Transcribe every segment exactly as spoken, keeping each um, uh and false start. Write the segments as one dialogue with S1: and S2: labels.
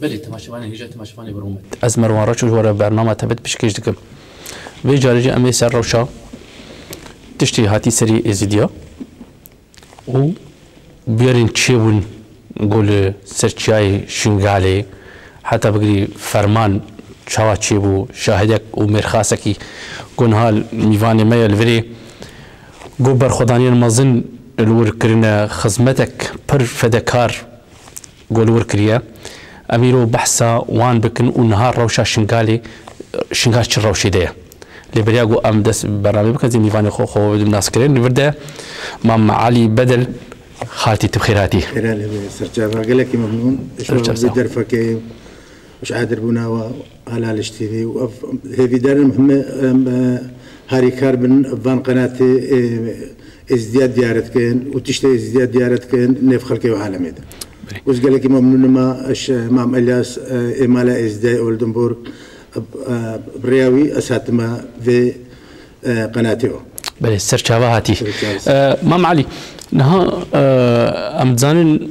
S1: بله تماشوانی هیچ تماشوانی برومت
S2: از مروان رچو جوار برنامه تبت بشکش دکم وی جارجی امی سر روشا تشتی هاتی سری ازیدیا و بیارین چی بون قول سرچای شنگاله حتی بگری فرمان چوا چی بو شاهدک و مرخاسکی گنهال میوان میل وری گو برخدانی المازن الور کرنا خدمتك پر فدكار قول ور كريا اميرو بحثا وان بكن ونهار روشا شنغالي شنغال روشي ديه لبرياغو ام دس برنامج بكن زي نيفاني خو خو الناس كرين نبدا مام علي بدل خالتي تبخيراتي
S3: خيرالي سرجابا قال لك ممنون بدر فكي مش عادر بنا على الاشتيفي هي في دار مهمه هاري كاربن فان قناتي ازدياد ديارتكن وتشتي ازدياد ديارتكن نيف خلقي وعالمي ده وش قال لك ممنون ما اش مام الياس امالا ازداي اولدنبورغ برياوي اساتما في قناتيو
S2: بله سرچاوا هاتي مام علي نها امزان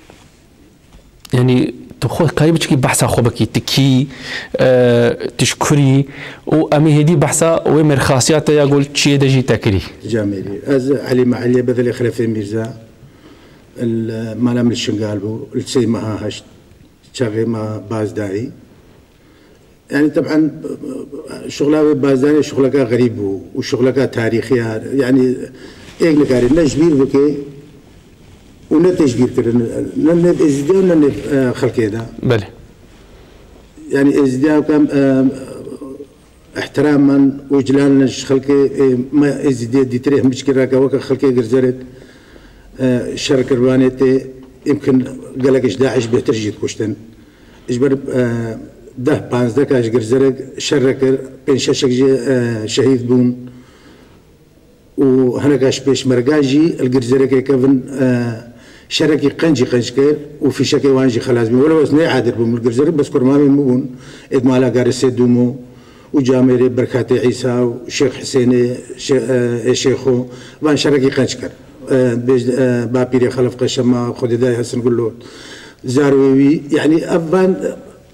S2: يعني تخو كاي بتشكي بحثا خوبكي تكي أه تشكري وامي هدي بحثا ومرخاصيات يقول شي دجي تكري
S3: جميلي از علي معلي بدل خلف ميرزا المالام الشنقالبو السي ما هاش شاغي ما بازداري يعني طبعا شغلاوي بازداري شغلك غريب وشغلك تاريخي يعني ايه لكاري نجبير بكي ونتجبير كرنا لأن إزدياء لأن خلقي ده
S2: بله
S3: يعني إزدياء كم احتراما وإجلالا خلقي ما إزدياء دي تريه مشكلة كوك خلقي غرزرت شرك روانيتي يمكن قالك إيش داعش بيترجي تكوشتن إجبر ده بانز دكاش غرزرت شرك بين شاشك شهيد بون وهناكاش بيش مرقاجي الغرزرت كيفن شركي قنجي قنجكير وفي شكي وانجي خلاص بي ولا بس نعادر بوم الجرزر بس كرمامي مبون اد مالا قارسي دومو وجاميري بركاتي عيسى وشيخ حسيني شيخو وان شركي قنجكر بابيري خلف قشما خدي داي حسن نقول له زاروي يعني افان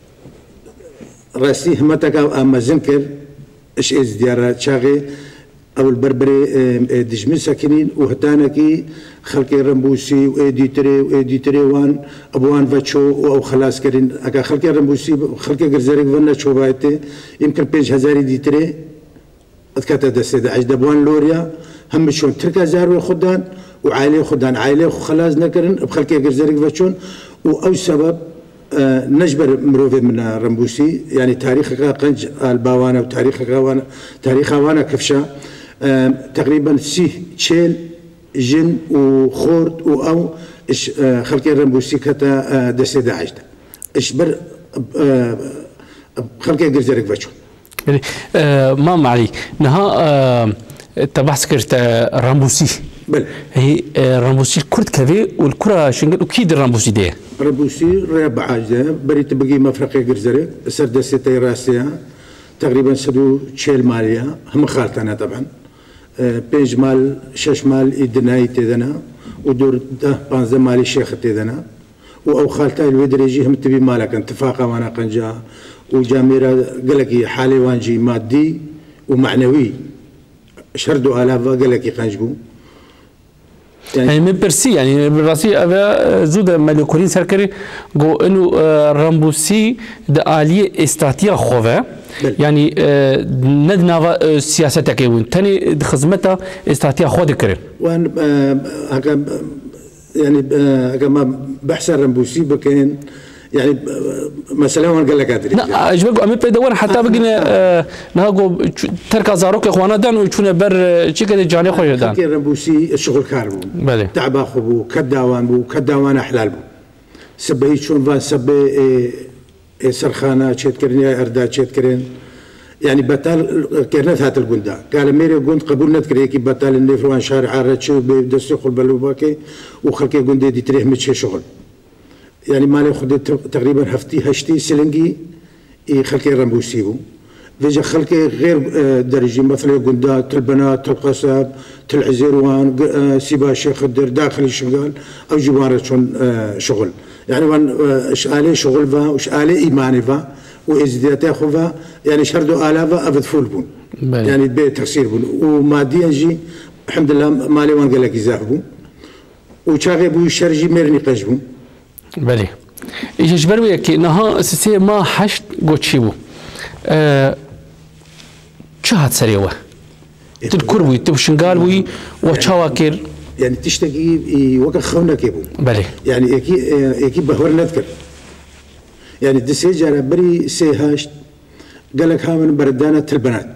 S3: راسي همتك اما زنكر اش از ديار شاغي أو البربري دجمن ساكنين وهتانكي خلقي رمبوسي وإديتري وإديتري وان أبوان فاتشو أو خلاص كرين أكا خلقي رمبوسي خلقي غرزاريك فانا شو بايتي يمكن بيج هزاري ديتري أتكاتا دستي عجد أبوان لوريا هم شون تركا زاروي خدان وعائلي خدان عائلي خلاص نكرن بخلقي غرزاريك فاتشون وأو سبب آه نجبر مروفي من رمبوسي يعني تاريخك قنج الباوانا وتاريخك وانا تاريخها وانا كفشا آه تقريبا سي تشيل جن وخورد او اش آه خلقي رمبوسي كتا آه دسي داعش اش بر آه خلقي غرزرك فاتشو
S2: يعني آه ما معي نها آه تبحث كرت رمبوسي
S3: بل
S2: هي آه رمبوسي الكرد كذي والكره شنقل اكيد الرمبوسي ده
S3: رمبوسي ريب عاجده بريت بقي مفرقي غرزرك سر دسي تي راسيا تقريبا سدو تشيل ماليا هم خالتنا طبعا بيج مال شش مال إدناي تدنا ودور ده بانز مالي شيخ تدنا وأو خالته الودريجي هم تبي مالك اتفاقا وانا قنجا وجاميرا قالك حالي وانجي مادي ومعنوي شردوا آلاف قالك قنجبو
S2: يعني, يعني من برسي يعني براسي أبا زود ملكورين سركري جو إنه رامبوسي ده آلية استراتيجية خوفة يعني آه ندنا سياستك وين تاني خدمتها استراتيجية خود كريم
S3: وان آه يعني آه ما بحث رامبوسي بكين يعني مثلا وانا قال لك ادري
S2: لا اجبق امي بدور حتى بقينا آه نهاجو تركا زاروك اخوانا دان ويشونا بر شي كده جاني خويا دان
S3: كي رامبوسي الشغل كاربو
S2: بله
S3: تعب اخو كداوان بو كداوان حلال بو سبي شون فان سبي إيه سرخانه تشيت كرنيا اردا تشيت كرين يعني بطال كرنت هات الجندا قال ميري قلت قبول نذكر كي بطال النفروان شارع رتشو بدس يخل بلوباكي وخلكي جندي دي تريح متشي شغل يعني مالي خدت تقريبا هفتي هشتي سلنجي خلكي رمبوسيبو فيجا خلقي غير درجي مثلا قندات البنات القصب العزيروان سيبا شيخ الدر داخلي شغال او جوار شغل يعني وان اش الي شغل فا وش الي ايماني فا وازديات اخوفا يعني شردو الافا افد فول بون يعني بي تقصير بون وماديا جي الحمد لله مالي وان قال لك يزاحبون وشاغي بو الشرجي ميرني قجبون
S2: بله ايش جبر وياك نها اساسيه ما حشت قوتشيبو أه شهاد سريوه تلكروي تبشنقالوي وشواكر
S3: يعني تشتكي وقت خونا كيبو
S2: بله
S3: يعني اكي اكي بهور نذكر يعني دسيج على بري سيهاشت قال لك ها من بردانه البنات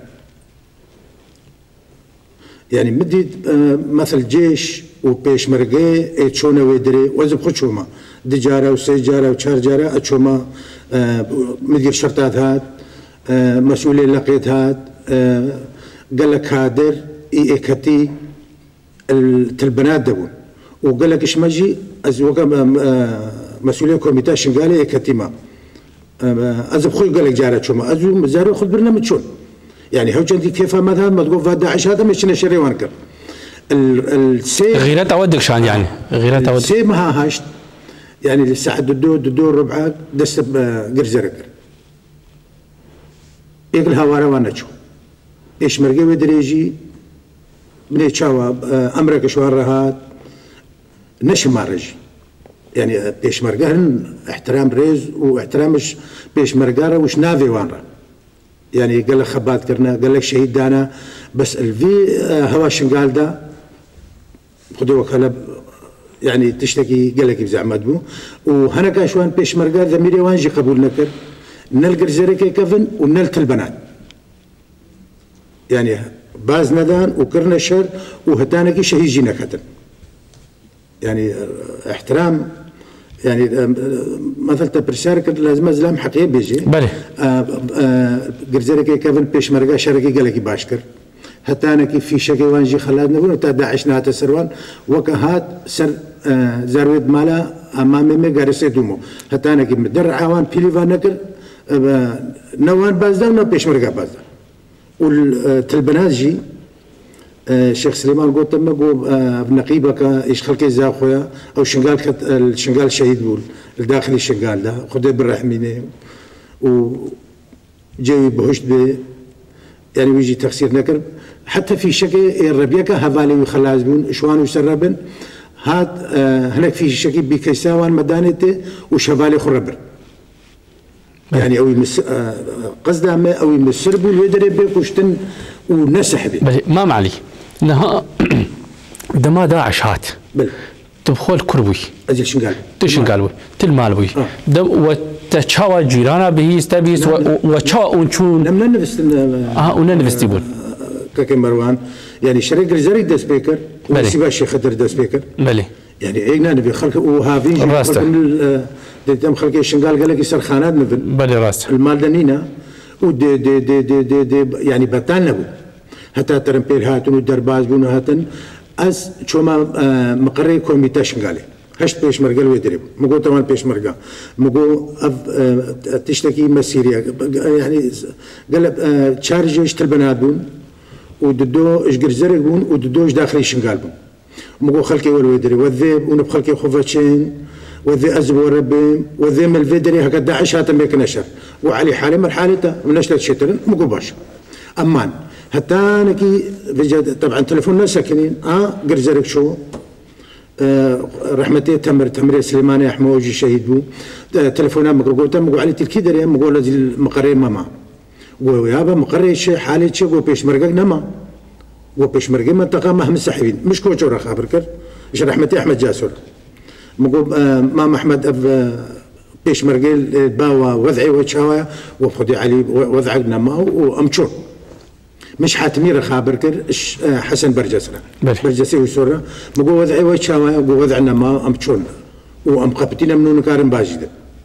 S3: يعني مدي مثل جيش وبيش مرقي اتشونا ويدري وزب خشوما دجاره وسيجاره وشار جاره اتشوما مدير شرطات هات مسؤولين لقيت هات قال لك هادر اي اكتي البنات دبون وقال لك ايش ماجي ازوقا مسؤولين كوميتا شنقالي اكتي ما ازب خوي قال لك جاره شوما ازو مزاري خذ برنامج شون يعني هو جندي كيف مثلا ما تقول فهد داعش هذا مش نشري وانكر السي
S2: غيرات اودك شان يعني غيرات اودك
S3: السي ما هاشت يعني للساعه ددو ددو ربعك دست قرزرقر يقول هوارا وانا شو ايش مرقي ودريجي بني شاوا امرك شوار هات نشم مارجي يعني بيش مرقهن احترام ريز واحترامش بيش مرقاره وش نافي وانرا يعني قال لك خبات كرنا قال لك شهيد دانا بس الفي هوا شنقال دا خذوا وكاله يعني تشتكي قال لك بزعم مدبو وهنا كان شوان بيش مرقال ذميري وانجي قبول نكر نلقى زريكي كفن ونلت البنات يعني باز ندان وكرنا شر وهتانكي شهيد جينا كتن يعني احترام يعني مثلا تبرشارك لازم ازلام حقيقي بيجي
S2: بله
S3: قرزركي كفن بيش مرقا شركي قال لك باشكر هتانكي في شكي وانجي خلادنا بنو تا داعش نهات سروان وكهات سر زرويد مالا امامي مي غارسي دومو هتانكي مدر عوان بيليفا نكر نوان بازدان ما بيش مرقا بازدان والتلبنات جي الشيخ سليمان قلت لما قو بنقيبك ايش خلقي زا خويا او شنقال خت الشنقال الشهيد بول الداخلي الشنقال ده خدي بالرحمينه وجاي بهشت به يعني ويجي تقصير نكر حتى في شكي الربيكه هفالي وخلاص بون شوان وسربن هات هناك في شكي بكيساوان مدانته وشفالي خربر يعني او يمس قصده ما او يمسربوا ويدري بك وشتن ونسح به
S2: ما معلي نها دما داعش هات
S3: بل
S2: تبخول كربوي
S3: اجل شنقال
S2: تشنقالوي تلمالوي دم وتشاوا جيرانا به استبيس وتشاوا اونشون
S3: لم ننفست
S2: اه وننفست يقول
S3: كاكي مروان يعني شريك الزريك دا سبيكر وسيبا الشيخ خدر دا سبيكر
S2: بلي
S3: يعني اينا نبي خلق وهافين
S2: راسته
S3: تم خلق الشنقال قال لك يصير خانات نفل
S2: بلي راسته
S3: المال دنينا ودي دي دي دي دي, دي يعني بطال نبو حتى ترمبيل هاتن ودرباز بون هاتن از شوما مقري كوميتا شنقالي هشت بيش مرقال ويدرب مقو طبعا بيش مرقا مقو تشتكي مسيريا يعني قال تشارج ايش البنات بون وددو ايش قرزرق بون وددو ايش داخلي شنقال بون مقو خلقي والويدري والذيب ونبخلقي خوفتشين وذي أزب وربي وذي من الفيدري هكذا داعش هاتم بيك نشر وعلي حالي من حالته من نشرة شترن مقو باش أمان حتى نكي طبعا تلفوننا ساكنين اه قرزرك شو آه رحمتي تمر تمر سليماني احموجي شهيد بو آه تلفونات مقرقوتا مقو علي تلكي دريا مقو لازم المقري ماما قو يابا مقري شي حالي شي قو بيش مرقق نما قو بيش مرقق منطقه ما هم ساحبين مش كوچو را خابركر ايش رحمتي احمد جاسور مقو آه مام احمد اب آه بيش مرقل باوا وضعي وتشاوى وفقدي علي وضعك نما وامشور مش حاتمير خابركر حسن برجسنا برجسي وسورة مقو وضعي وتشاوى مقو وضعنا ما امشون وام قبتينا منو نكارن باجده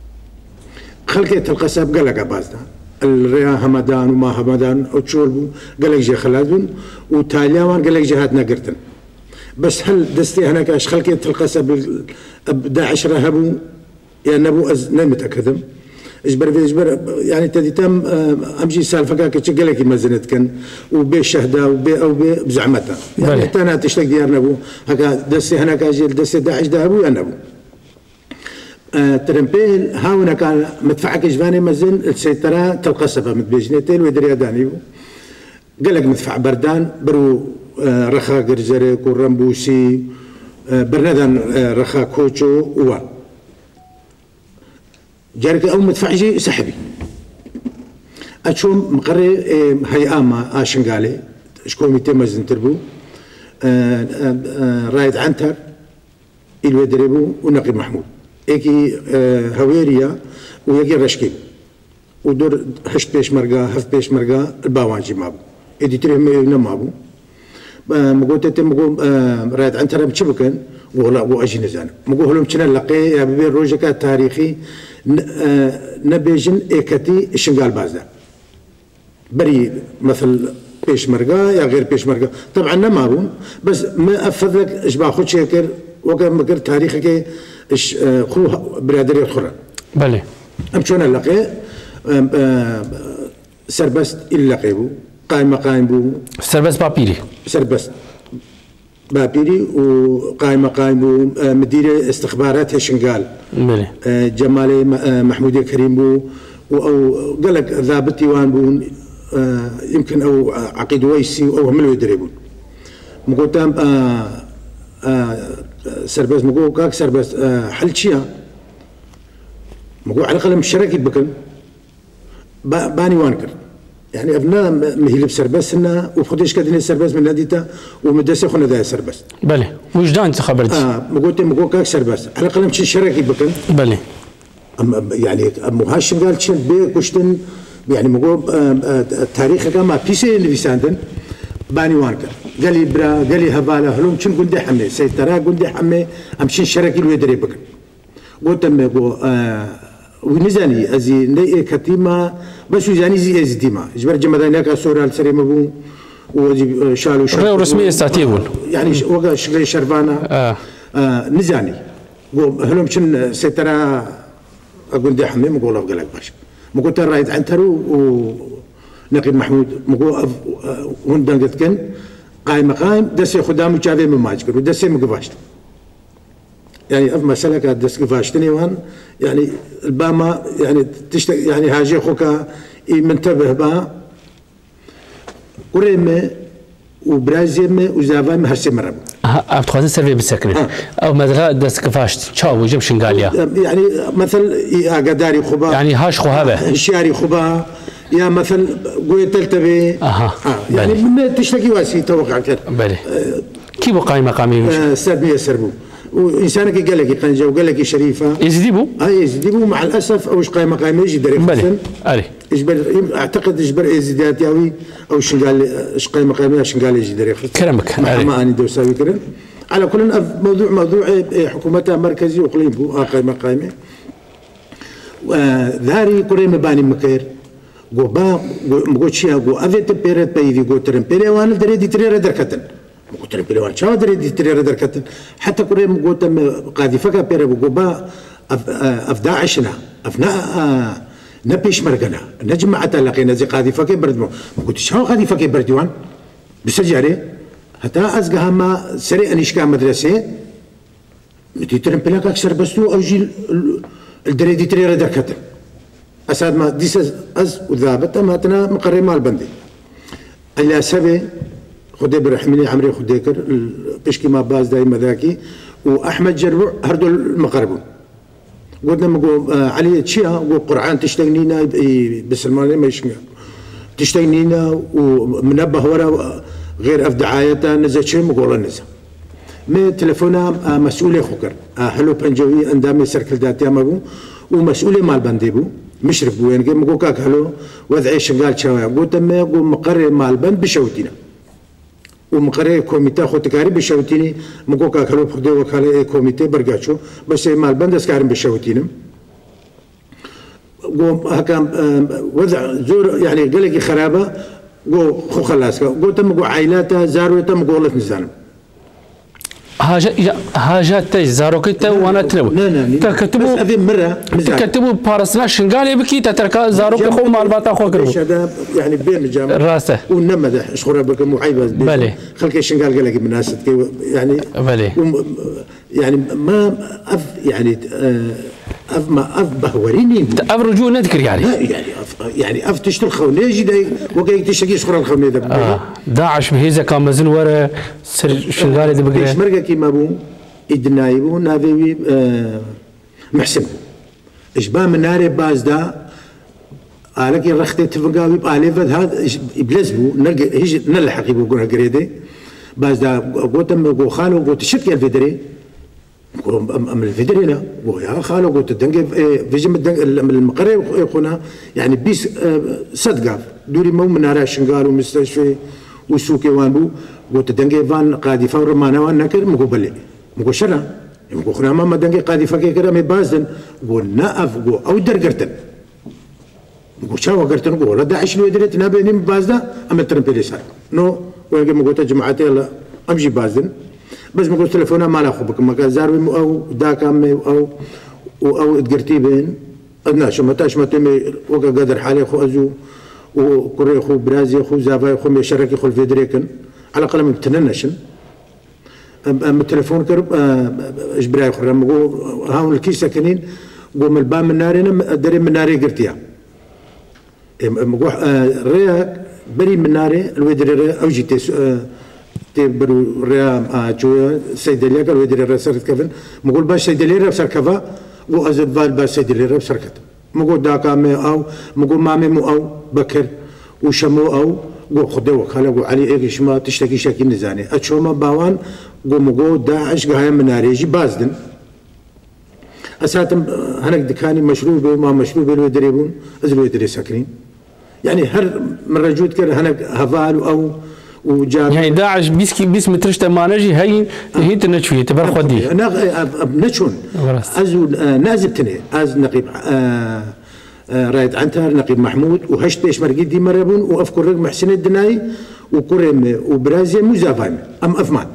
S3: خلقت القصاب قال لك بازدا الريا همدان وما همدان وتشولبو قال لك جي خلادون وتاليوان قال لك جهات نقرتن بس هل دستي هناك اش خلقت القصاب داعش رهبو يعني نبو از نمتاكدم اجبر في اجبر يعني تدي تم امشي سالفه كتشقل لك مزنت كان وبي شهده وبي او بي بزعمتها يعني حتى انا تشتاق ديارنا ابو هكا دسي هناك اجل دسي داعش ذهبوا انا ابو آه ترمبيل هاونا كان مدفعك اجباني مزن السيطره تلقصفه متبيجنيتين ويدري داني قال لك مدفع بردان برو آه رخا قرزرك ورمبوسي آه برندان آه رخا كوتشو و جارك او مدفعجي سحبي اشوم مقري آه هيئه ما اشنقالي شكون مزن تربو آه آه رايد عنتر الودريبو ونقيب محمود ايكي آه هويريا ويجي رشكي ودور هشت بيش مرقا هف بيش مرقا الباوانجي مابو ادي تريهم مابو مقول تتم مقول آه رايد عنتر بتشبكن ولا ابو اجي نزان مقول لهم كنا لقي يا بيبي روجكا تاريخي آه نبيجن ايكتي الشنقال بازا بري مثل بيش مرقا يا غير بيش مرقا طبعا نمابو بس ما افضل لك اش باخذ شكر وكان مكر تاريخك اش خو برادري اخرى
S2: بله
S3: ام شلون نلقي سربست اللي لقيبو قائمه قائم بو
S2: سربست بابيري
S3: سربست بابيري وقائمه قائم بو مدير استخبارات شنقال
S2: بله
S3: جمالي محمود كريم بو او قال لك ضابط ديوان بو يمكن او عقيد ويسي او هم اللي يدربون مقول تام سربس مقول كاك سربس حل شيا مقول على الاقل مشترك بكن باني وانكر يعني ابناء مهيل بسربس لنا وخديش كدني سربس من ناديتا ومدرسه خنا ذا سربس
S2: بله وجدان تخبرت
S3: اه مقول تام مقول كاك سربس على الاقل مش شركي بكن
S2: بله
S3: يعني مهاشم قال تشن بي كشتن يعني مقول تاريخ كما بيسي اللي بيساندن باني وانكر قال لي برا قال لي هباله هلوم شن قندي حمي سيطرة قندي حمي امشي شركي الويدري بكر قلت ام يقول آه ونزاني ازي ني كتيمه بس وزاني زي ازديما جبر جمدانيك سورال سريم ابو وجي شالو
S2: شالو رسمي استاتيبون
S3: يعني وقع شغلي شربانه
S2: اه,
S3: آه نزاني هلوم شن سيطرة قندي حمي مقول قال لك باش مقول ترى رايد عنترو و نقيب محمود مقول وندن كن قايم قايم دسي خدامو جابي من ماجكر ودسي مقفاشت يعني اف مساله كانت دس قفاشتني وان يعني الباما يعني تشتق يعني هاجي خوكا منتبه با وريمه وبرازيمه وزافا هرسي مرب
S2: اه تخوزن سيرفي بالسكنه آه. او مدغا دس قفاشت تشاو جيب شنقاليا
S3: يعني مثل يا قداري خبا
S2: يعني هاش خهابه
S3: شاري خبا يا مثل قوي تلتبي
S2: اها
S3: آه. يعني من تشتكي واسي توقع كده
S2: بله آه. كيف قائمه قامي
S3: آه سربيه سربو وانسانك قال لك قنجه وقال لك شريفه
S2: يزديبو
S3: اه يزديبو مع الاسف اوش قائمه قائمه يجي دري
S2: بله علي
S3: اجبر اعتقد اجبر ازديات ياوي او شنقال اش قائمه قائمه شنقال يجي دري
S2: كرمك
S3: ما اني دوساوي كرم على كل موضوع موضوع حكومتها مركزي واقليم بو اه قائمه قائمه ذاري كريم باني مكير go ba go chia go avete peret pe ivi go trempere wan dare di trere دركتن go trempere wan cha dare di trere دركتن حتى كريم go تم قاذفه بير go با افداعشنا افناء نبيش مرقنا نجمع لقينا زي قاذفه برد قلت شو قاذفه بردوان بسجاري حتى ازقها ما سريع انشكا مدرسه نتي ترمبلا اكثر بسو او جيل الدري دي تريره دركتن اساد ما ديس از وذابت ماتنا مقري مال بندي الا سبي خدي برحمني عمري خديكر بشكي ما باز دايما ذاكي واحمد جربع هردو المقربون قلنا مقول علي تشيا وقرعان تشتغنينا بسلمان ما يشمع تشتغنينا ومنبه ورا غير اف دعايته نزل شيء مقول نزل مي تليفونها مسؤولي خوكر هلو بنجوي اندامي سيركل داتيا مابو ومسؤولي مال بندي بو مشرف بو يعني مقول كاك هلو وضعي شغال شويه قلت ما يقول مقرر مال بند بشوتينا ومقرر كوميتي خو تكاري بشوتيني مقول كاك هلو بخدي وكاله كوميتي برقاتشو بس مال بند اسكارم بشوتينم قوم هكا وضع زور يعني قال لك خرابه قو خو خلاص قلت مقول عائلاته زاروته مقولت نزانم
S2: هاجا هاجا تاج زاروكيتا وانا تلو
S3: لا لا
S2: تكتبوا
S3: هذه مرة
S2: تكتبوا بارسنا شنغالي بكي تتركا زاروك خو مال باتا خو كربو
S3: هذا يعني بين الجامعة
S2: راسه
S3: ونمدح اشخر بك معيبة
S2: بلي
S3: خلك شنغال قال لك الناس يعني
S2: بلي
S3: يعني ما أف يعني أف ما أف بهوريني
S2: أفرجوا نذكر يعني
S3: يعني أف يعني أف تشتغل خوني جدا وقاي تشتغل شخر الخوني ذا
S2: آه داعش بهذا كان مزن ورا سر شنغالي ذا بقى
S3: إيش مرقة كي ما بوم إدنايبون هذا آه محسن إيش با من نار باز دا علىك رختي تفقاوي بألفت هذا يبلزبو نرجع هيج نلحق يبغون قريدة باز دا قوتم قو خالو قوت شكل الفيدري أم الفيدري لا قو يا خالو قوت الدنجة فيجي من المقرة يخونا يعني بيس صدقة دوري مو من نار شنغال ومستشفى وسوكي وانبو قوت الدنجة فان قاعد يفور معنا وان نكر مقبلة مقو شرا مقو خنا ما دنجة قاعد يفكر كذا مبازن قو ناف قو أو درجتن مقول شو قرتن قول رد عيش لو دريت نبي نم بازدا أم الترمبيلي صار نو وين مقول تجمعاتي الله أمشي بازدن بس مقول تلفونه ما له خبك ما كان زاربي أو داك أمي أو أو تقرتي بين أدنى شو متى شو متى وقا قدر حالي خو أزو وكوري خو برازي خو زافاي خو مشاركي خو الفيدريكن على الأقل من تننشن أم التلفون كرب إجباري خو مقول هاون الكيس ساكنين قول من الباب من نارنا دري من ناري قرتيها مقوح ريا بري من ناري الويدري ريا أو جيتي تبرو ريا جوا سيدليا قال الويدري ريا سرت كفن مقول باش سيدليا ريا سر كفا وأزد بال باش سيدليا ريا سركت مقول داكا مي أو مقول مامي مو أو بكر وشمو أو قو خدوا خلا قو علي إيش ما تشتكي شكل نزاني أشوما باوان قو مقول داعش قايم من ناري يجي بازدن أساتم هناك دكاني مشروب ما مشروب الويدري بون أزل الويدري ساكنين يعني هر مرة جود كر هناك هفال أو وجاب
S2: يعني داعش بيسكي بيس مترشت ما نجي هاي هي تنشوي تبر خدي
S3: أنا نشون أزو نازب تني أز نقيب رايد عنتر نقيب محمود وهشت بيش مرقيد دي مربون وأفكر رقم محسن الدناي وكرم وبرازيا مزافايم أم أفمان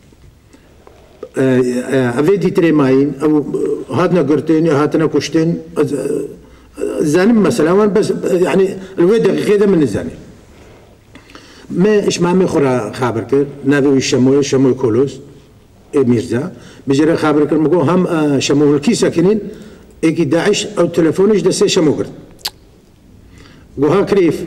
S3: أفيدي تريماين أو هاتنا قرتين هاتنا كشتين زانم مثلا بس يعني الويد غيدا من الزاني ما إيش ما مخرا خابر كر نبي الشموي الشموي كولوس ميرزا بجرا خابر كر مقول هم شموه الكيس ساكنين إيكي داعش أو تلفونش دسي شمو قرد وها كريف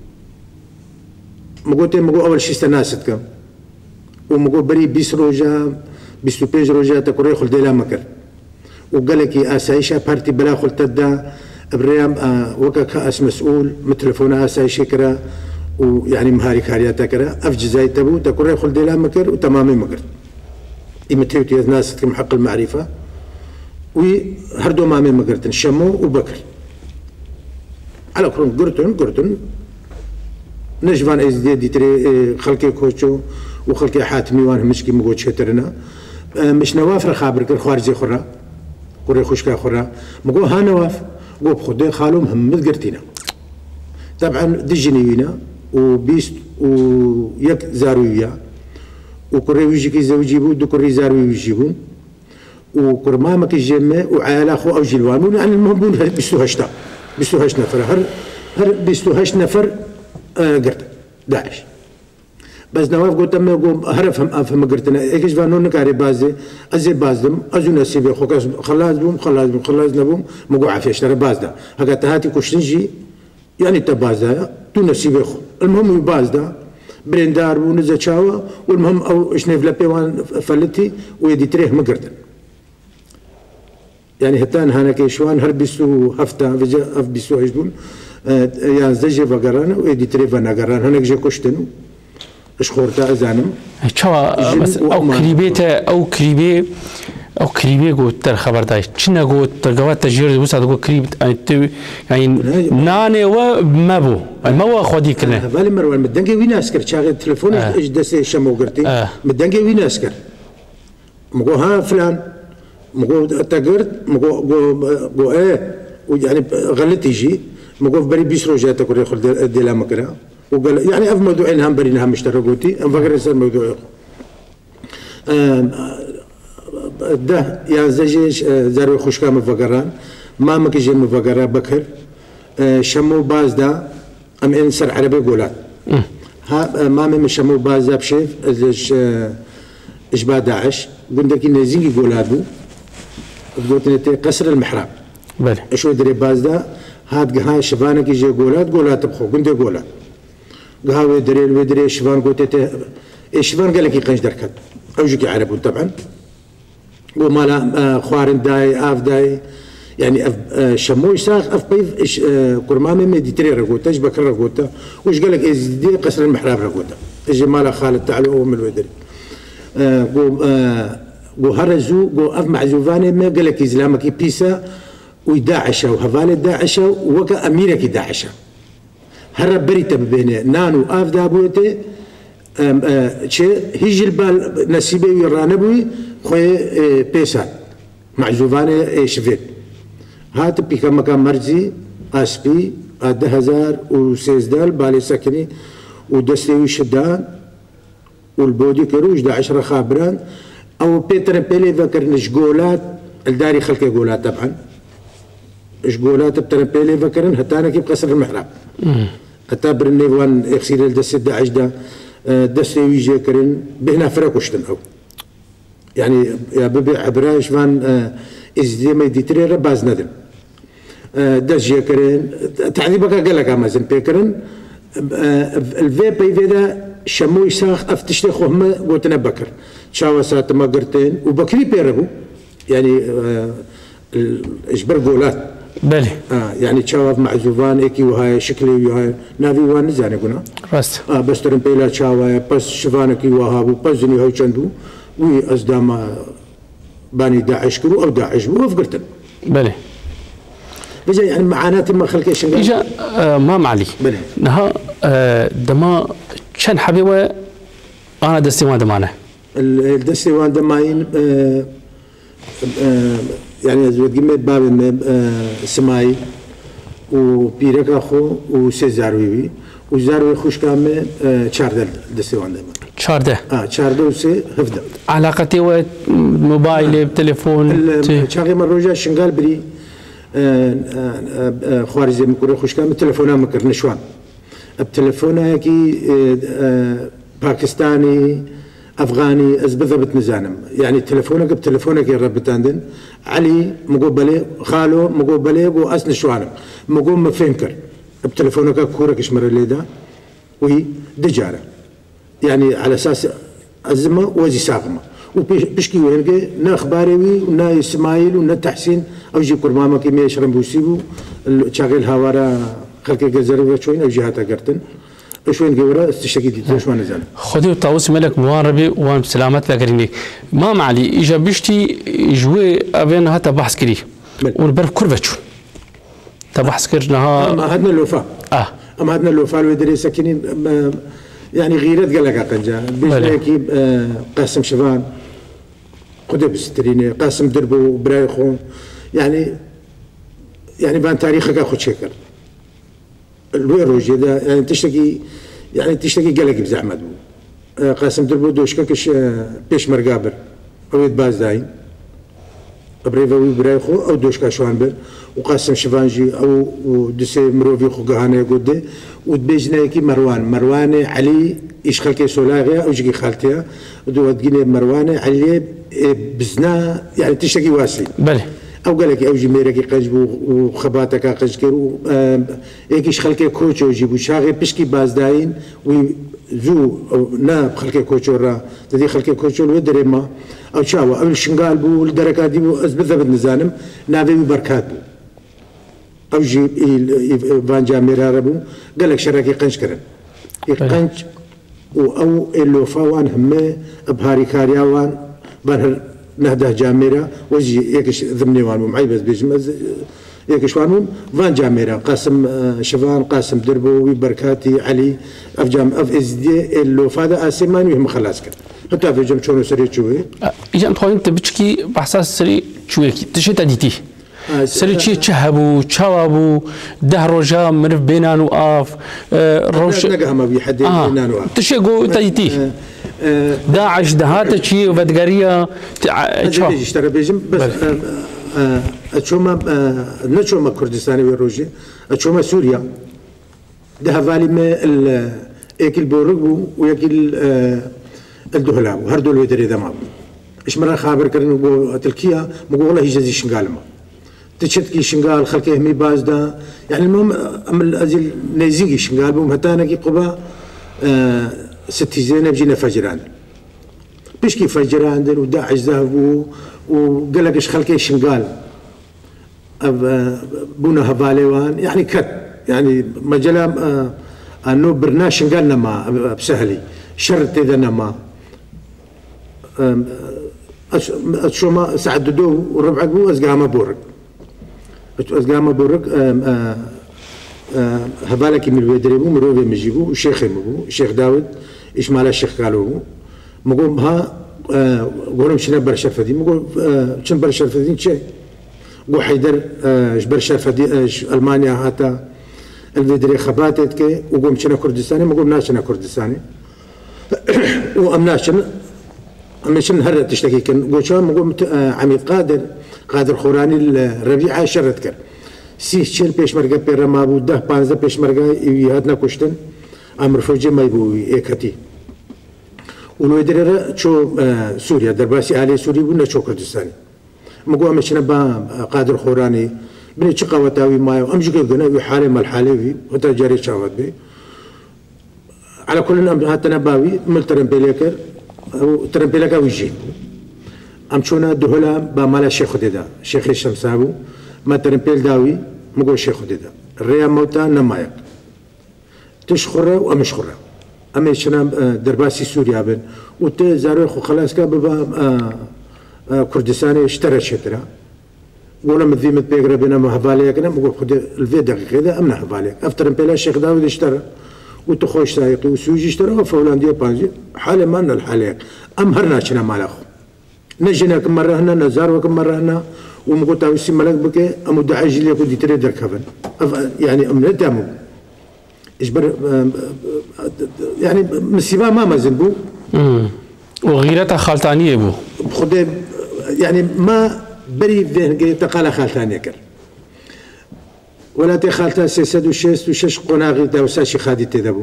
S3: مقول تي مقول أول شيء استناست كم ومقول بري بيس روجا بيستو بيج روجا تكوري خل ديلا مكر وقال لك أسايشة بارتي بلا خل تدا بريام وكا كأس مسؤول متلفونا أسايشة كرا ويعني مهاري كارياتا كرا أفجزاي تبو تكوري خل ديلا مكر وتمامي مكر إمتيوتي ناس كم حق المعرفة وهردو مامي مكرتن شمو وبكر على كرون قرتن قرتن نجفان إزدي دي تري خلقي كوتشو وخلقي حاتمي وان مشكي مقود شترنا مش نوافر خابر كر خارجي خرا قري خوشكا خرا مقول ها نواف قو بخدي خالو محمد قرتينا طبعا دجنيوينا وبيست ويك زاروية وكري ويجيكي زوجيبو دو كري زاروي ويجيبون وكرمامك الجمع وعيال اخو او جلوانون يعني المهم بيستو هشتا بيستو هش نفر هر هر بيستو هش نفر قرت داعش بس نواف قلت أما يقول هرف هم أفهم قرتنا إيش فانون نكاري بازي أزي بازدم أزو نسيبي خوكاس خلاص بوم خلاص بوم خلاص نبوم مقوع عفية اشترى بازدا هكا تهاتي كشتنجي يعني تبازدا تو نسيبي خو المهم بازدا بريندار ونزا شاوا والمهم أو إيش نفلا بيوان فلتي ويدي تريه مقرتن يعني هتان هانا كيشوان هر بيسو هفتا فيجا هف بيسو عجبون يا زجي فقرانا ويدي تريه فنقران هناك جي كشتنو اشخورتا ازانم
S2: شوا بس او كريبيتا او كريبي او كريبي قلت تر خبر داش شنا قلت ترجوات تجير وسط قلت كريب يعني ناني وما بو ما هو خدي كنا
S3: بالي مروان مدنجي وين اسكر شاغل تليفون ايش دسي شمو قرتي مدنجي وين اسكر مقو ها فلان مقو تقرت مقو مقو ايه يعني غلط يجي مقو بري بيس روجات كوري خل ديلا مكرا وقال يعني أف موضوعين هم برينا هم اشتركوتي أم فكر يصير موضوع ده يعني زي زارو خوشكا مفقران ما مكجي مفقرا بكر شمو باز دا ام انسر عربي قولات ها ما من شمو باز دا بشيف ايش اشباه داعش قلت لك زينجي قولادو قلت لك قصر المحراب
S2: بله
S3: شو دري باز دا هاد هاي شفانك يجي قولات قولات بخو قلت قولات قهوه دري ودري شفان قلت له شفان قال لك يقنج دركت اوجك عربي طبعا ومالا خوارن داي اف داي يعني اف شموي ساخ اف بيف كرمامي مديتري رغوتا ايش بكر رغوتا وش قال لك ازدي قصر المحراب رغوتا اجي مالا خالد تعالوا ام الودري قو قو هرزو قو اف معزوفاني ما قال لك اسلامك بيسا ويداعشا وهفالي داعشا وكا اميرك داعشا هرب بريتا بينه نانو اف دابوتي شيء هيجي البال نسيبي ويرانبوي خوي بيسات معزوفاني شفيت هات بيكا مكان مرزي اسبي ده هزار وسيزدال بالي سكني ودستي وشدان والبودي كروج ده عشرة خابران او بيتر بيلي فكر نشقولات الداري خلقي قولات طبعا شقولات بتر بيلي فكرن هتانا كيف قصر المحراب هتا برنيفوان يخسير الدست داعش ده دستي ويجي كرن بهنا فرق وشتن او يعني يا ببي عبراش فان ازدي ما يديتري رباز ندم دس جي كرن تعذيبك قال لك امازن بيكرن الفي بي فيدا شمو يساخ افتشتي خوهم قوتنا بكر شاوا سات ما قرتين وبكري بيربو يعني اجبر قولات
S2: بله
S3: اه يعني تشاوف معزوفان اكي وهاي شكلي وهاي نافي وان نزاني قلنا
S2: راست
S3: اه بس ترن بيلا تشاوا بس شفانكي وهابو بزني هاي چندو وي ازدام باني داعش كرو او داعش بو وفقرتن
S2: بله
S3: بجا يعني معاناتي ما خلقي شنقال
S2: اجا آه ما معلي
S3: بله
S2: نها آه دما شن حبيبه انا دستي ما دمانه
S3: الدستي وان دماين آه آه يعني زود قيمت باب سماي وبيرك اخو وسيزاروي وزاروي خوش كامل تشاردل دستي وان دما
S2: شارده
S3: اه تشاردل وسي هفدا
S2: علاقتي و موبايل بتليفون
S3: شاغي مروجا شنقال بري خوارزي مكوري خوش كامل تليفونا مكر نشوان بتليفونا كي باكستاني افغاني از بالضبط نزانم يعني تليفونك بتليفونك يا رب تاندن علي مقبله خالو مقبله و اسن شوانم مقوم مفنكر بتليفونك كورك شمر ليدا وهي دجاره يعني على اساس ازمه وزي ساقمه وبشكي وهلقي نا اخباري ونا اسماعيل ونا تحسين او جي كرمامه كيميا يشرب بوسيبو شاغل هوارا خلق جزر شوين او جهات قرتن شوين جورا استشكي دي شو نزل
S2: خدي الطاووس ملك مواربي وان سلامت لكرني ما معلي اجا بشتي جوي ابين هتا بحث كري والبرف كرفتشو تبحث كرناها
S3: ما هدنا الوفاء
S2: اه
S3: اما هدنا الوفاء الودري ساكنين يعني غيرت قال لك قنجا بيجي قاسم شفان قدب ستريني قاسم دربو برايخو يعني يعني بان تاريخك اخذ شكل الويروج هذا يعني تشتكي يعني تشتكي قلق بزعمت قاسم دربو دوشكا كش بيش مرقابر او يتباز داين بريفوي برايخو او دوشكا شوانبر وقاسم شفانجي او دسي مروفي خو قهانه قد ودبيجنا كي مروان مروان علي ايش خلكي سولاغيا او جي خالتيا ودو تقيني مروان علي بزنا يعني تشتكي واسي
S2: بله
S3: او قال لك او جميرك قجبو وخباتك قجكرو ايكيش خلكي كوتشو جيبو شاغي بشكي بازداين وزو نا خلكي كوتشو را تدي خلكي كوتشو ودريما او شاوا او الشنقال بو الدركات دي از بالضبط نزانم نافي بركات بو او جي فان جاميرا ربو قال لك شراكي قنج كرن قنج او اللو فاوان همه بهاري كارياوان بانهر نهده جاميرا وجي يكش ضمني وانو معي بس بيجمز يكش وانو فان جاميرا قاسم شفان قاسم دربو بركاتي علي اف جام اف اس دي اللو فادا اسمان وهم خلاص كان حتى في جم شلون سري شوي
S2: اجا انت انت بتشكي بحساس سري شوي تشي تديتي سري شي تشهبو تشاوبو ده رجا مرف بينانو اف روش
S3: نقها ما بيحد بينانو اف
S2: تشي جو تديتي داعش دهات شيء وبدقريه
S3: اشترى بيجم بس اتشوما نتشوما كردستاني وروجي اتشوما سوريا ده فالي ما اكل بورغو وياكل الدهلاو هردول ويدري دمام ايش مرة خابر كرن تركيا مقول والله يجازي شنقال ما تشتكي شنقال خلقه مي باز دا يعني المهم امل ازل نيزيكي شنقال بهم هتانا كي قبا آه ستي زينب جينا فجران بيشكي فجران وداعش ذهبوا وقال لك ايش خلقه شنقال بونا هباليوان يعني كت يعني مجلا آه انه برناش شنقالنا ما بسهلي شرط اذا نما شو ما سعددوه وربعقوا ازقامه بورق ازقامه بورق هبالك من الويدريبو مروبي مجيبو الشيخ مبو الشيخ داود ايش مال الشيخ قالوا مقوم ها قولهم شنو برشا فدي مقول شنو برشا فدي شيء قو حيدر ايش برشا فدي المانيا هاتا الفيدري خباتت كي وقوم شنو كردستاني مقوم ناشنا كردستاني وامناشن امناشن هرة تشتكي كن قوشان مقوم عميد قادر قادر خوراني الربيعة شرت كر سي شيل بيش مرقا بيرا ما بو ده بانزا بيش مرقا يهاتنا كشتن امر فوجي ما يبو ايكاتي ولويدرر شو سوريا درباسي آلي سوري ولا شو كردستاني مقوم امشنا با قادر خوراني بني شقا وتاوي مايو امشي كيقنا وحالي مال حالي وتا جاري شاوت بي على كل هاتنا باوي مل ترمبيليكر او ترمبيليكا ويجي امشونا دهولا بمالا شيخ ديدا شيخ الشمسابو ما ترمبيل داوي مقو شيخ ديدا الريا موتا نمايك تشخره وامشخره اما شنا درباسي سوريا بن وت زارو خلاص كابا كردستاني اشترى شترا ولا مذيمة بيقرا بينا ما هفاليك انا مقو خد الفي دقيقه كذا امنا هفاليك افتر بيلا الشيخ داوود اشترى وتخوش سايقي وسوجي اشترى وفولنديا بانزي حالة ما لنا الحاليك ام هرنا شنا مالاخو نجينا كم مرة هنا نزار وكم مرة هنا ومقول تاوي سي ملك بكي امو دعاجي لي كنت تريدر كفن يعني ام ندمو اجبر يعني مسيبا ما مازنبو
S2: وغيرتها خالتانية بو
S3: خدي يعني ما بري ذهن تقال خالتانية كر ولا تخالتا سيسد وشيست وشش قناغي داوساشي خادي تدبو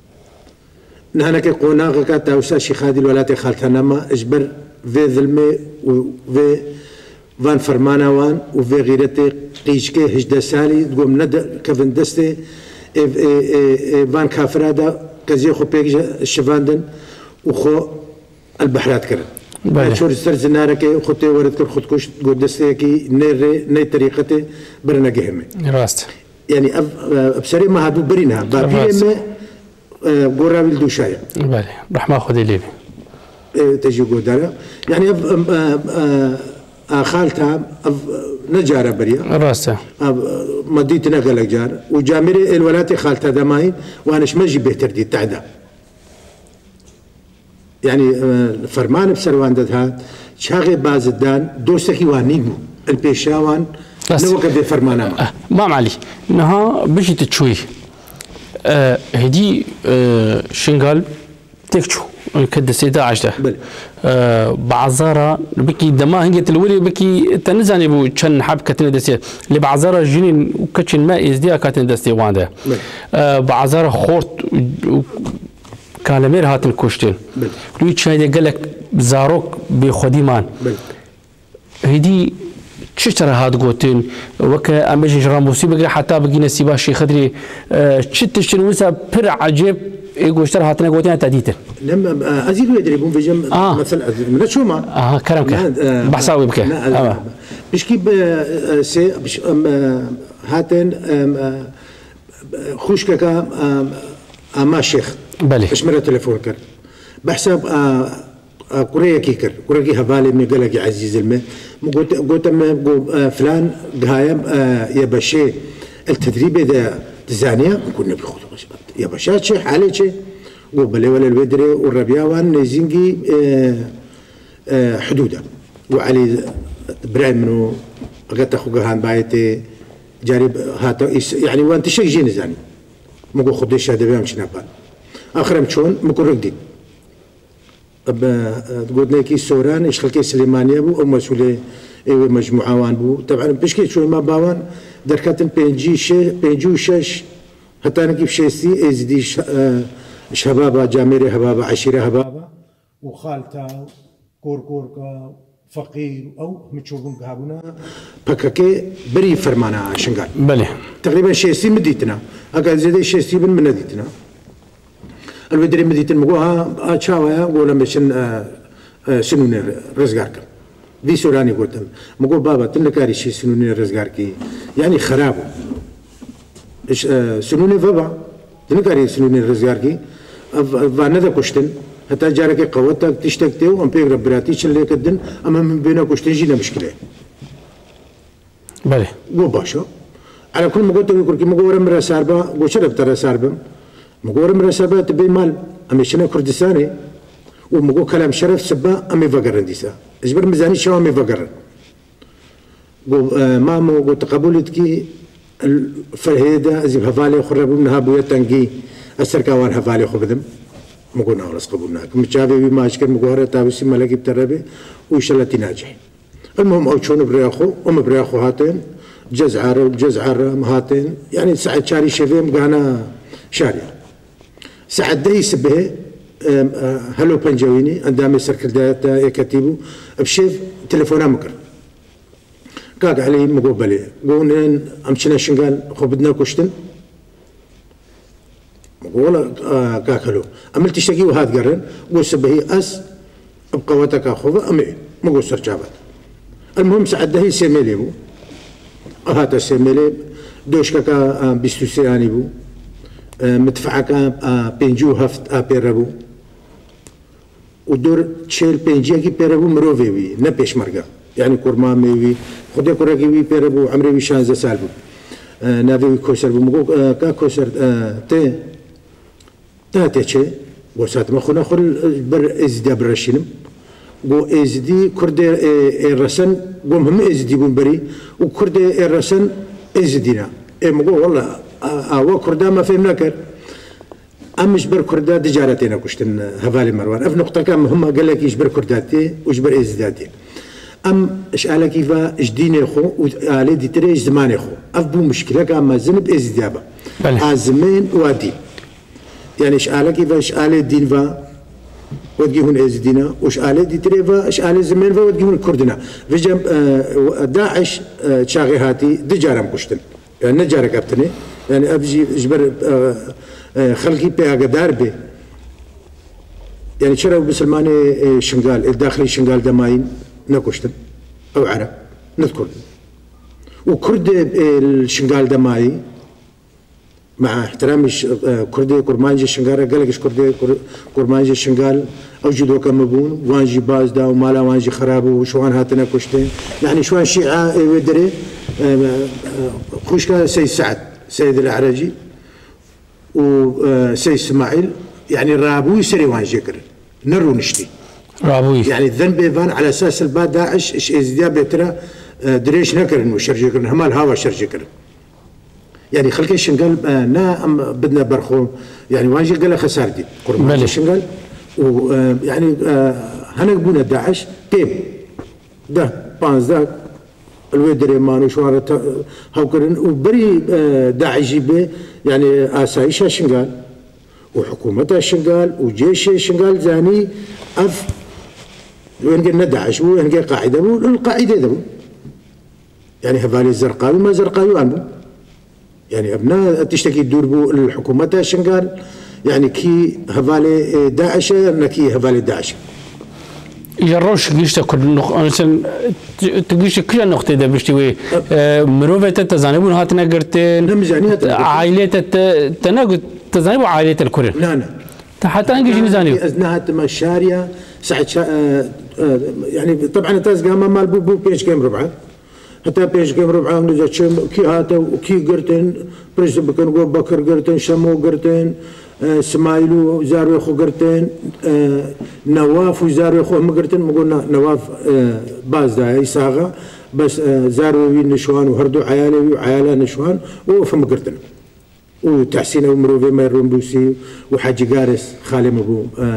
S3: نحن كي قناغي كا داوساشي خادي ولا تخالتا نما اجبر في ظلمي وفي فان فرمانا وان وفي غيرتي قيشكي هجدا سالي تقوم ند كفن دستي فان كافرادا كزي خو بيك الشفاندن وخو البحرات كرن شور سرز ناركي خطي ورد كر خد كوش تقول دستيكي نير ني طريقتي برنا جهمي
S2: راست
S3: يعني بسري ما هادو برينها بابي ما قرابيل دوشايا
S2: بالي رحمة خدي لي
S3: تجي قدرة يعني خالتها نجارة بريا
S2: راسته
S3: مديتنا قالك جار وجامري الولات خالتها دماين وانا شمجي بهتر دي تعدا يعني فرمان بسروان دهات شاغي بازدان دوستكي وانيجو البيشاوان نوكا بفرمانا
S2: أه ما معلي نها بيجي تشوي أه هدي أه شنغال تكشو كد سيدا عشرة أه بعزارة بكي دما هنجي تلولي بكي تنزاني بو كان حب كتن دسي اللي بعزارة جنين وكتشن ما ازديا كتن دسي وانده أه بعزارة خورت كالمير هاتن كوشتين لوي شايد قال لك زاروك بخدي مان هدي تشترى هاد قوتين وك امجي جراموسي بقى حتى بقي نسيبا شي خدري تشتشن وسا بر عجيب ايغو اشترى هاتنا قوتين تاديته
S3: لما ازيد يدريبون بجم
S2: آه.
S3: مثل من شو ما
S2: اه كلامك آه بحساوي بك
S3: اه باش كي سي باش هاتن خوشكا اما شيخ
S2: بالي
S3: اش مرة تليفون كر بحساب آه كوريا كيكر كوريا هبالي مي قال لك عزيز الماء قلت قلت آه فلان قايم آه يا باشا التدريب اذا تزانيا كنا بياخذوا يا باشا شي حالي شي وبلي ولا الودري والربياوان نيزينجي آه آه حدوده وعلي ابراهيم منو قلت اخو قهان بايتي جارب هاتا يعني وانت شي جيني زاني مقول خدي الشهاده بيهم شنابان اخر مشون مكون رقدين قلنا كي سوران ايش خلكي سليمانيه بو او مسؤولي ايوه مجموعه وان بو طبعا بشكي شوي ما باوان دركاتن بينجي شي بينجو شش حتى نجيب شيسي ازدي شبابه جاميري هبابه عشيره هبابه وخالته كوركوركا فقير او متشوفون قابونا بكاكي بري فرمانا شنقال
S2: بله
S3: تقريبا شيسي مديتنا اقل زي شيسي من مديتنا الودري مديتنا مقوها تشاويا ولا مشن سنوني رزقارك دي سوراني قلت مقول بابا تنكاري شي سنوني رزقاركي يعني خرابو ايش سنوني بابا تنكاري سنوني رزقاركي فانا ذا كشتن حتى جارك قوتك تشتكتي وام بيغ ربراتي شلي كدن اما من بينك كشتن جينا مشكله
S2: بله
S3: مو باشا على كل ما قلت لك ما قول مرة ساربة قول شرب ترى ساربة ما قول مرة ساربة تبي مال أمي شنا كردستاني وما قول كلام شرف سبا أمي فقرن ديسا إجبر ميزاني شو أمي فقرن قول آه ما مو قول تقبلتكي الفرهيدة زي هفالي خربوا منها بويا تنقي السركاوان هفالي خبدم ما قلنا خلاص قبولنا متشافي ما أشكر ما قول تابسي ملكي بتربي وشلتي ناجح المهم أو شون برياخو أم برياخو هاتين جزعر جزعر مهاتين يعني سعد شاري شفيم قانا شاري سعد ده يسبه هلو بنجويني عندما سركل داتا يكتبوا بشيف تليفونا مكر كاك علي مقبلي قولنا امشينا شنقال خو بدنا كشتن مقولا كاك هلو عمل تشتكي وهاد قرن قول سبهي اس بقوتك اخوه امي مقول سرجابات المهم سعد ده يسميلي بو هذا سميلي دوشكا كا بيستوسياني بو مدفعكا بينجو هفت ابيربو ودور تشيل بينجي كي بيربو مروفي وي نبيش مرقا يعني كورما ميوي خدي كوراكي وي بيربو عمري وي شانزا سالبو نافي كوسر بو مقو كا كوسر تي تا تيتشي وسات ما خونا خل بر ازدي برشينم بو ازدي كردي الرسن بو مهم ازدي بون بري وكردي الرسن ازدينا اي مقول والله اوا كردا ما فهمنا كر امش بر كردا تجارتنا كشتن هفالي مروان اف نقطه كان مهمه قال لك يجبر كرداتي وجبر ازدادي ام اش على كيفا جديني خو وعلي دي تري زماني خو اف بو مشكله كان ما زنب ازديابا ازمين وادي يعني اش على كيفا اش على دين فا ودقيهون ازدينا وش على دي تري فا اش على زمين فا ودقيهون كردنا فيجم داعش تشاغي هاتي دجارم كشتن يعني نجار كابتني يعني ابجي جبر خلقي بي اقدار بي يعني شروا بسلماني شنقال الداخلي شنقال دماين نكشتن او عرب نذكر وكرد الشنقال دماي مع احترامي كردي كرمانجي شنقال قال لك كردي كرمانجي شنقال اوجدوا كمبون وانجي باز دا ومالا وانجي خراب وشوان هاتنا كشتين يعني شوان شيعه يدري خوشكا سيد سعد سيد الأعرجي وسيد اسماعيل يعني رابوي سري وان جكر نرو نشتي
S2: رابوي
S3: يعني الذنب فان على اساس الباد داعش ايش ازديا بترا دريش نكر انه شرجكر همال هوا شرجكر يعني خلك شنقال نا بدنا برخو يعني وان قال خسارتي قرب شنقال ويعني هنقبونا داعش كيف ده بانز ده الويدري مانو شوارع هاوكرن وبري داعش به يعني اسايشها شنقال وحكومتها شنقال وجيشها شنقال زاني اف وين قلنا داعش وين قال قاعده والقاعده ذو يعني هفالي الزرقاوي ما زرقاوي عنبو يعني ابناء تشتكي تدور بو الحكومتها شنقال يعني كي هفالي داعش نكي هفالي داعش
S2: يروش قيشتا كل نق مثلا تقيش كل النقطة ده بيشتوي مروفة تزانبون هاتنا قرتين عائلة تناقض تزانب عائلة الكل
S3: لا لا
S2: حتى انجيش نزانيو
S3: ازنها مشاريا ساعد شا يعني طبعا تاز قام مال بو بو بيش كام ربعه حتى بيش كام ربعه نجا كي هاتا وكي قرتين بريس بكن بكر قرتين شمو قرتين سمايلو زارو خو قرتين نواف وزارو خو هم قرتين مقولنا نواف باز دا يساغا بس زارو نشوان وهردو عيالي وعياله نشوان وفهم قرتين وتحسين ومروفي ما يرون بوسي وحاجي قارس خالي مبو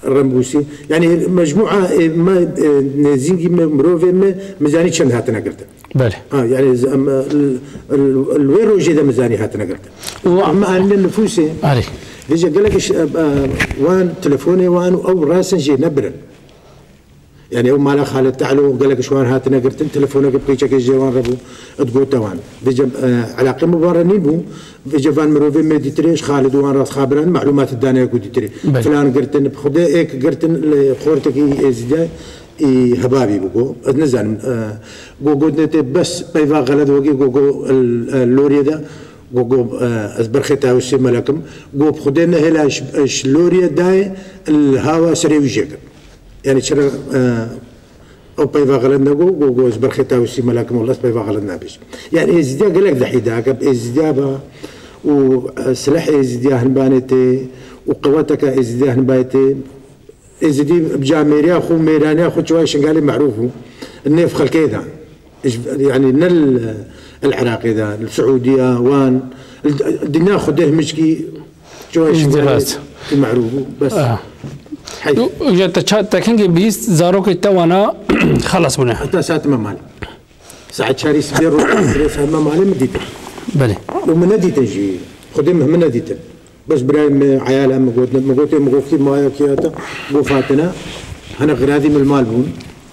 S3: رمبوسي يعني مجموعه ما زينجي مروفي ميزاني شن هاتنا قلت
S2: بله
S3: اه يعني الويرو جدا ميزاني هاتنا قلت اما ان النفوس
S2: علي
S3: ديجا قال لك وان تليفوني وان او راسا جي نبرن يعني يوم ما خالد تعالوا قال لك شوان هاتنا قلت تليفونك بقيتك جوان ربو تقول توان ديجا علاقه مبارنين بو ديجا فان مروفي ميديتريش خالد وان راس خابران معلومات الدانيه كوديتري فلان قلت بخدا ايك قلت خورتك ازداي هبابي بوكو نزل جو قلت بس بيفا غلط وقي جو اللوري ده جو ازبرختها وسي ملكم جو بخدنا هلا اللوري داي الهوا سري وجهك يعني شرا او بيفا غلطنا جو جو ازبرختها وسي ملكم والله بيفا غلطنا بيش يعني ازديا قال لك دحيدا كب ازديا وسلاح ازديا هنبانتي وقوتك ازديا هنبانتي ازدي بجاميريا خو ميرانيا خو شويه شنقالي معروفه النيف خلكيدا يعني نل العراقي ذا السعوديه وان الدنيا خده مشكي شويه شنقالي معروف بس
S2: آه. يا تكنج بيست زاروك توانا خلص بنا
S3: حتى ساعه ما مالي ساعه شاري سبير ساعه ما مالي مديت
S2: بلي
S3: ومن نديت نجي خدمه من نديت بس برايم عيالها مقوتنا مقوتي مقوتي ما كياتا بوفاتنا هنا غرادي من المال بون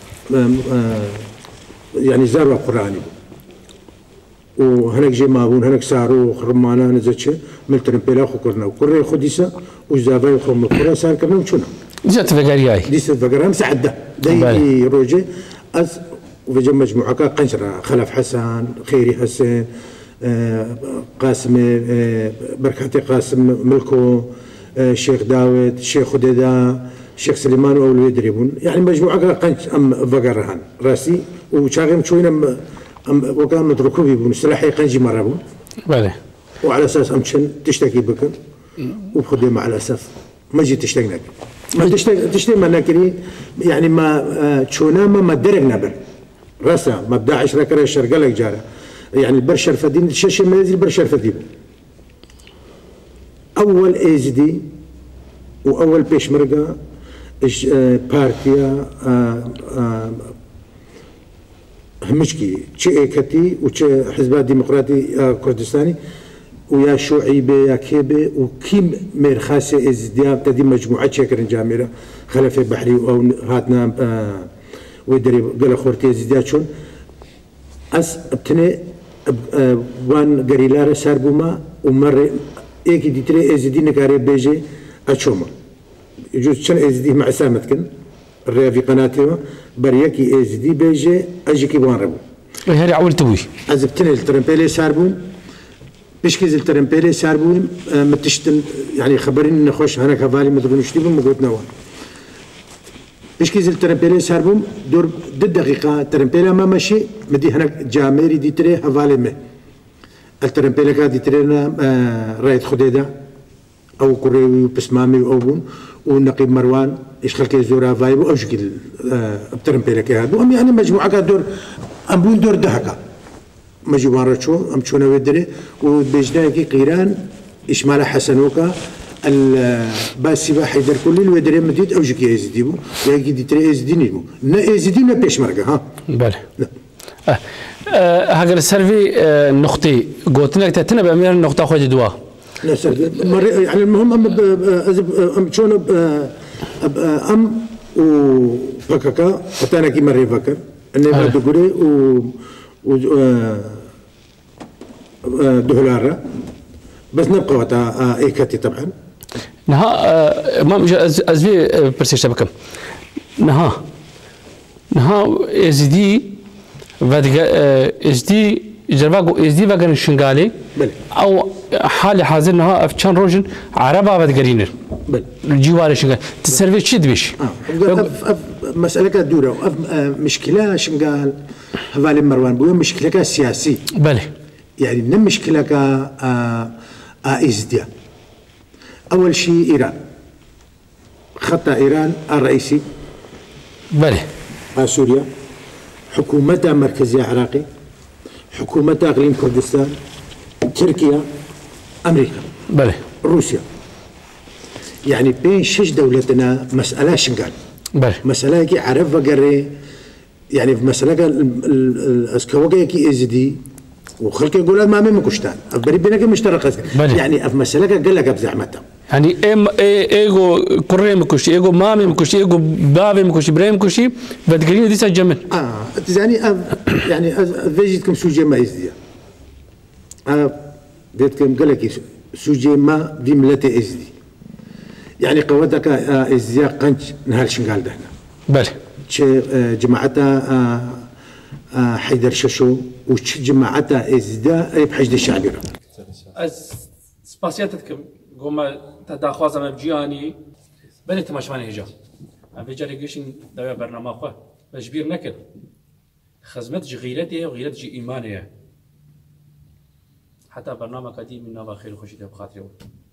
S3: يعني زاروا قراني وهناك جي ما بون هناك سارو خرمانا نزتش ملترن بلا خو كرنا وكري خديسه وزافاي خم القرى صار كرنا وشنا
S2: جات فقرياي
S3: ديس فقرام سعده داي روجي از وفي مجموعه قنشره خلف حسن خيري حسن قاسم بركاتي قاسم ملكو الشيخ داود الشيخ خديدا الشيخ سليمان واولو يدربون يعني مجموعه قنش ام فقرهان راسي وشاغم شوينا ام وكان متركوا بيبون سلاحي قنجي مرابون
S2: بله
S3: وعلى اساس امشن تشتكي بكر وبخدم على اساس ما جيت تشتكي ما تشتكي تشتكي ما ناكري يعني ما تشونا ما درقنا بر راسا مبدا عشرة كره الشرق لك جاره يعني البرشر فدين الشاشه مالزي البرشر فدين اول ايز دي واول بيشمرقه بارتيا همشكي تشي كتي وتشي حزب الديمقراطي كردستاني ويا شعيبه يا كيبه وكيم مرخاسه ازدياب تدي مجموعه شكر جامره خلف بحري او هاتنا ودري قال خورتي ازدياب شون اس ابتني وان غريلار ساربوما ومر ايكي دي تري ازدي نكاري بيجي اتشوما يجوز شن ازدي مع سامتكن الريا في قناتي بريكي ازدي بيجي اجيكي بوان ربو
S2: هاري عول توي
S3: ازبتني الترمبيلي ساربون بشكيز الترمبيلي ساربون متشتن يعني خبرين نخش هنا كفالي مدرون شتيبون مقوتنا وان بشكيز الترمبيلي ساربون دور ضد دقيقة الترمبيلي ما ماشي مدي هنا جاميري دي تري هفالي مه الترمبيلي كا دي ترينا رايت خديدا او كوريوي وبسمامي وابون ونقيب مروان ايش خلكي زورا فايبو او شكل الترمبيلي كا هادو ام يعني مجموعة دور امبون دور دهكا مجموعة رشو ام تشونا ودري وبيجناكي قيران اشمال حسنوكا الباسي حيدر كل الودري مديد او جكي ازديبو ياكي دي تري ازدينيبو نا ازدينا بيش مرقه ها
S2: بله اه هاجر السيرفي نقطي قلت تتنا بامير النقطه خدي دوا
S3: لا سيرفي يعني المهم ام ام شلون ام وفككا اتانا كي مري فكر اني ما تقولي و دهلاره بس نبقى وقتها ايكاتي طبعا
S2: نها ما مش ازفي برسيش تبكم نها نها ازدي فادغ ازدي جرباغو ازدي فاغن شنغالي او حال حاضر نها افشان روجن عربا فادغرينر
S3: بل
S2: الجوار شنغال تسيرفي تشد بيش
S3: اه مساله كدوره مشكله شنغال هفالي مروان بو مشكله سياسي
S2: بله
S3: يعني نم مشكله كا ازديا اول شيء ايران خط ايران الرئيسي
S2: بله
S3: سوريا حكومتها مركزيه عراقي حكومتها اقليم كردستان تركيا امريكا
S2: بله
S3: روسيا يعني بين شش دولتنا مسألة شنقال
S2: بله
S3: مسألة كي عرف وقري يعني في مسألة الاسكوغي كي ازدي وخلك يقول ما من مكشتان بري بينك مشترك يعني في مسألة قال لك بزحمتها
S2: يعني ام ايجو كوري مكوشي ايجو مامي مكوشي ايجو بابي مكوشي بريم مكوشي بدقرين دي سجمن
S3: اه يعني يعني فيجيتكم سوجي ما ازدي اه بيتكم قال لك سوجي ما في ملتي ازدي يعني قوتك ازدي قنج نهال شنقال دهنا
S2: بله
S3: جماعتها حيدر ششو وش جماعتها ازدا بحشد الشعبي
S1: از سپاسیاتتکم گوما تداخوازم بجیانی بله تماشوانی هجا ام بجاری گشین دوای برنامه خواه مجبیر نکرد خدمت جی غیرته و غیرت جی ایمانه حتی برنامه قدیم من نوا خیر خوشی بخاطره